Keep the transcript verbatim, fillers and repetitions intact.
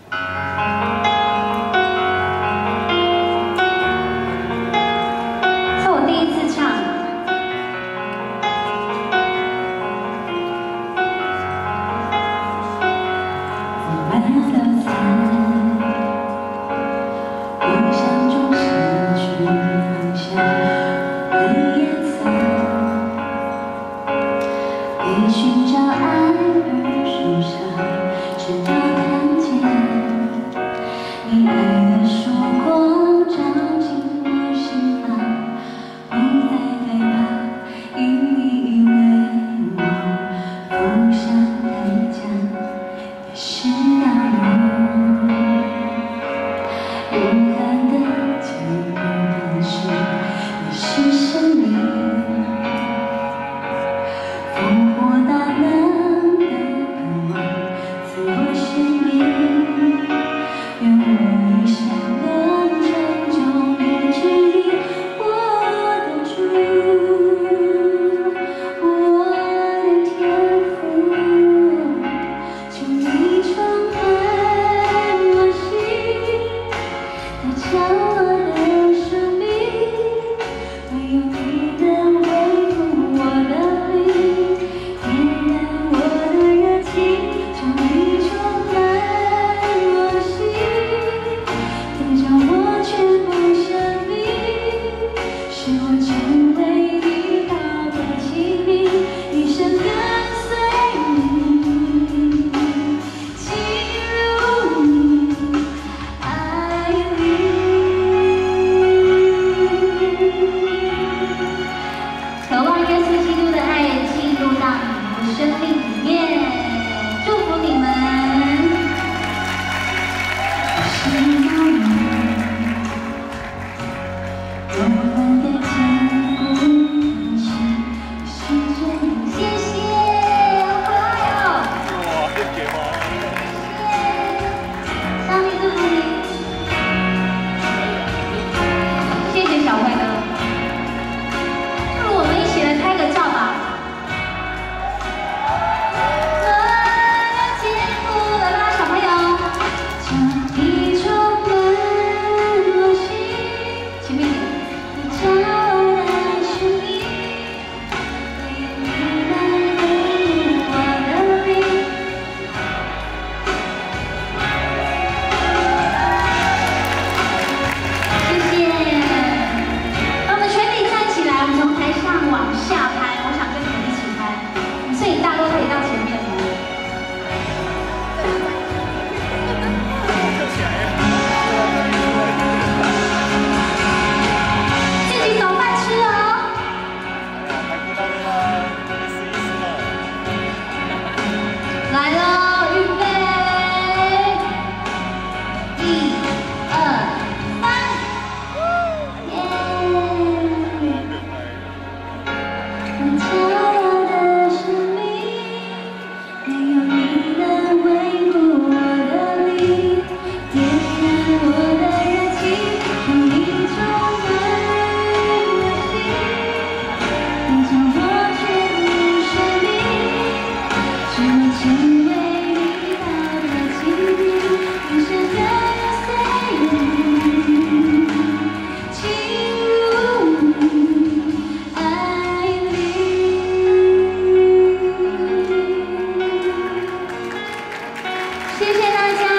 是我第一次唱。 寻找爱而受伤，直到看见你爱的曙光照进我心房，不再害怕，因你以为我浮上台江，也是当勇。勇敢的结果但是你是生命。 生命里面，祝福你们。谢谢，好可爱哦！哇，谢谢吗？谢谢，上帝祝福你。谢谢小慧哥，不如我们一起来拍个照吧。 谢谢大家。